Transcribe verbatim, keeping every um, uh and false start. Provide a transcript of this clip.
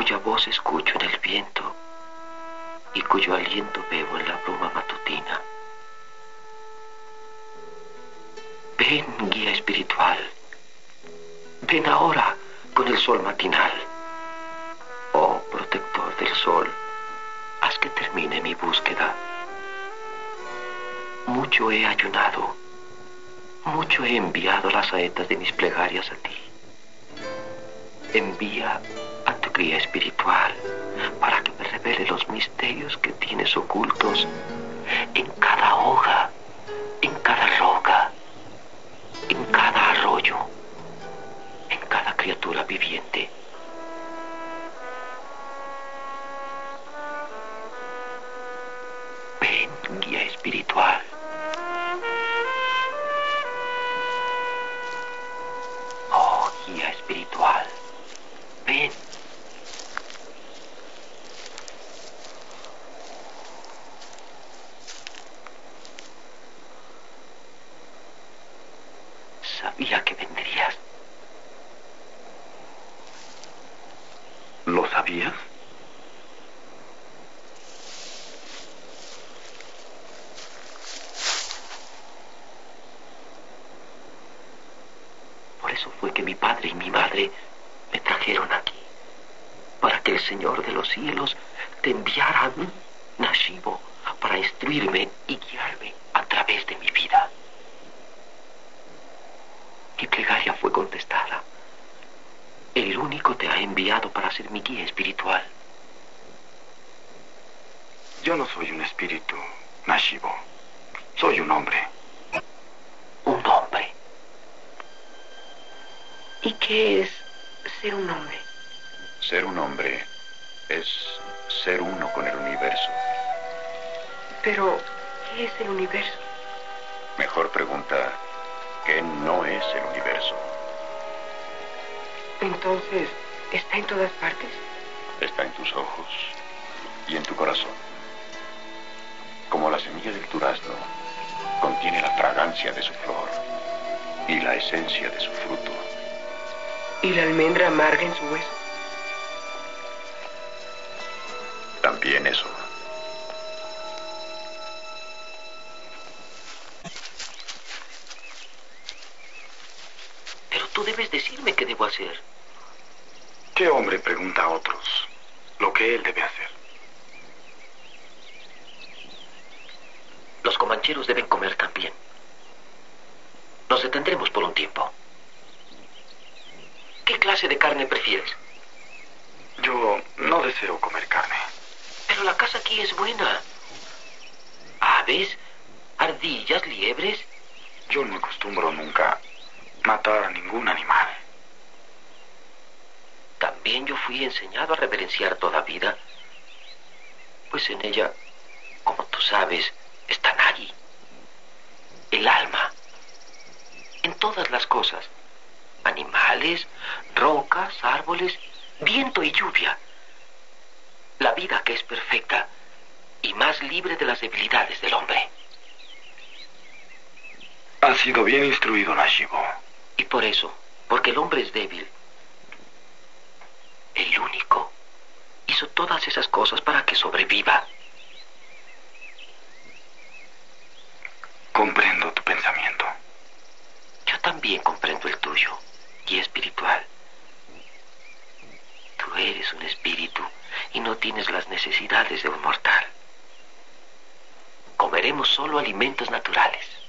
cuya voz escucho en el viento y cuyo aliento bebo en la bruma matutina. Ven, guía espiritual, ven ahora con el sol matinal. Oh, protector del sol, haz que termine mi búsqueda. Mucho he ayunado, mucho he enviado las saetas de mis plegarias a ti. Envía a tu guía espiritual para que me revele los misterios que tienes ocultos en cada hoja, en cada roca, en cada arroyo, en cada criatura viviente. Ven, guía espiritual. Oh, guía espiritual. Ven. Sabía que vendrías. ¿Lo sabías? Por eso fue que mi padre y mi madre me trajeron aquí, para que el Señor de los cielos te enviara a mí, Nashibo, para instruirme y guiarme a través de mi vida. Mi plegaria fue contestada. El único te ha enviado para ser mi guía espiritual. Yo no soy un espíritu, Nashibo. Soy un hombre. Un hombre. ¿Y qué es ser un hombre? Ser un hombre es ser uno con el universo. Pero, ¿qué es el universo? Mejor pregunta, ¿qué no es el universo? Entonces, ¿está en todas partes? Está en tus ojos y en tu corazón. Como la semilla del durazno contiene la fragancia de su flor y la esencia de su fruto. ¿Y la almendra amarga en su hueso? También eso. Pero tú debes decirme qué debo hacer. ¿Qué hombre pregunta a otros lo que él debe hacer? Los comancheros deben comer también. Nos detendremos por un tiempo. ¿Qué clase de carne prefieres? Yo no deseo comer carne. Pero la caza aquí es buena. Aves, ardillas, liebres. Yo no acostumbro nunca matar a ningún animal. También yo fui enseñado a reverenciar toda vida, pues en ella, como tú sabes, está Nagi, el alma, en todas las cosas, animales, rocas, árboles, viento y lluvia, la vida que es perfecta y más libre de las debilidades del hombre. Has sido bien instruido, Nashibo. Y por eso, porque el hombre es débil, el único hizo todas esas cosas para que sobreviva. Comprendo tu pensamiento. Yo también comprendo el tuyo, guía espiritual. Tú eres un espíritu y no tienes las necesidades de un mortal. Comeremos solo alimentos naturales.